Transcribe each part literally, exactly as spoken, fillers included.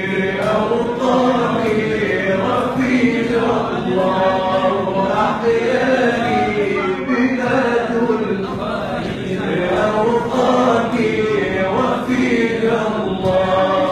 أوطاني رفيق الله أحياني بلاد الخير أوطاني رفيق الله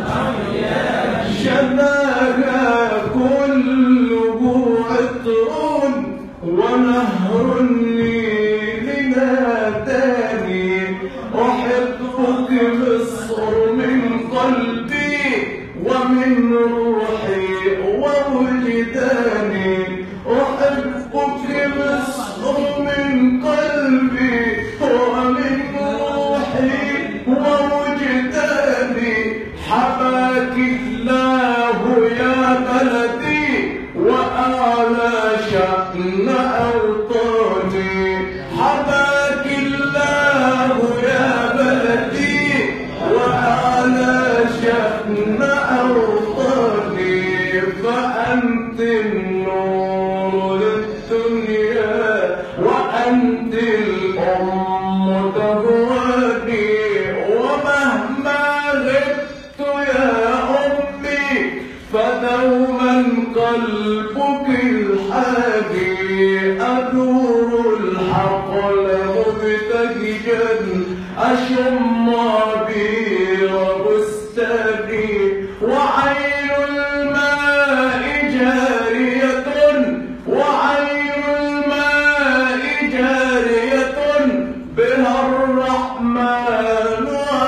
شمالها كل عطر ونهر النيل ناداني أحبك مصر من قلبي ومن روحي ووجداني أحبك مصر من قلبي ومن روحي ووجداني حباك الله يا بلدي وأعلى شأن أوطاني حباك الله يا بلدي وأعلى شأن أوطاني فأنت النور للدنيا وأنت الأم تهواني ومهما غبت يا أمي فدوما قلبك الحادي أدور الحقل مبتهجا أشم عبير بستاني وعين الماء جارية وعين الماء جارية بها الرحمن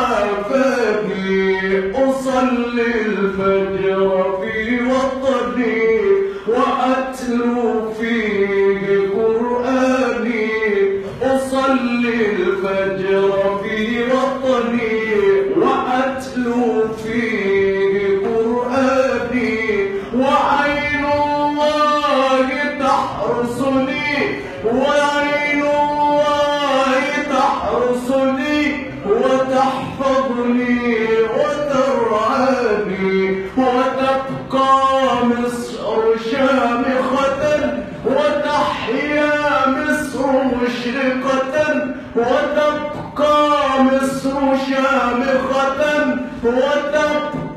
عافاني أصلي الفجر في وطني وأتلو فيه قرآني أصلي الفجر في وطني وأتلو فيه قرآني وعين الله تحرسني وعين الله تحرسني وتحفظني وترعاني وتبقى مصر شامخة وتحيا مصر مشرقة وتبقى مصر شامخة وتبقى